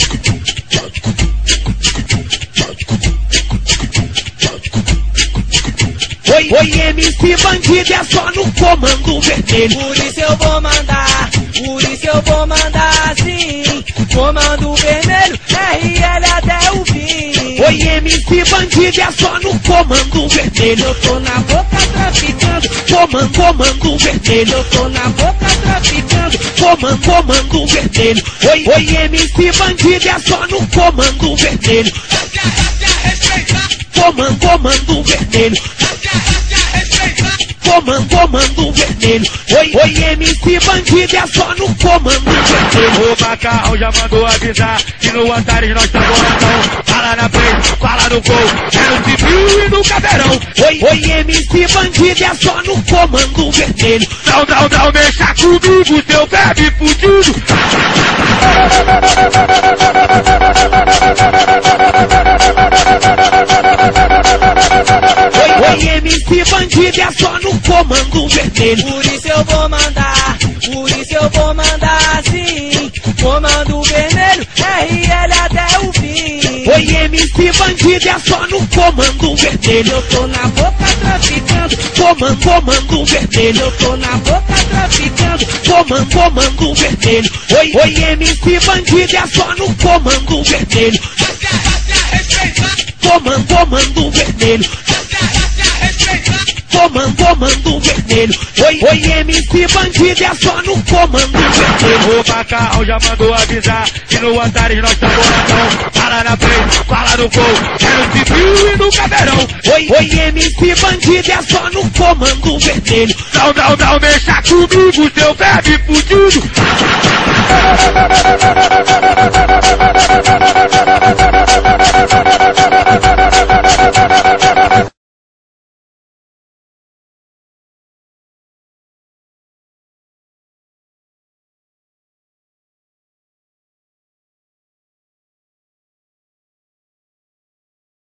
Oi, MC bandido, é só no comando vermelho. Por isso eu vou mandar, por isso eu vou mandar sim. Comando vermelho, RL até o fim. Oi, MC bandido, é só no comando vermelho. Eu tô na boca traficando, comando vermelho. eu tô na boca traficando, comando vermelho. Oi, MC bandido, é só no comando vermelho. Comando vermelho. Comando vermelho. Oi, MC bandido, é só no comando vermelho. O Macarrão já mandou avisar que no Antares nós tá boladão. Fala na frente, fala no gol, é no civil e no caveirão. Oi, MC bandido, é só no comando vermelho. Não mexa comigo, seu bebe fudido. Oi, MC bandido, é só no comando vermelho. por isso eu vou mandar, por isso eu vou mandar sim. Comando vermelho, RL até o fim. Oi, MC bandido, é só no comando vermelho. Eu tô na boca traficando, Comando vermelho. eu tô na boca traficando, Comando vermelho. Oi, MC bandido, é só no comando vermelho. Comando vermelho. Comando vermelho. Oi, MC bandido, é só no comando vermelho. O Macarrão já mandou avisar que no Antares nós tá boladão. Fala na frente, fala no gol, é no civil e no caveirão. Oi, MC bandido, é só no comando vermelho. Não mexa comigo, seu bebe fudido.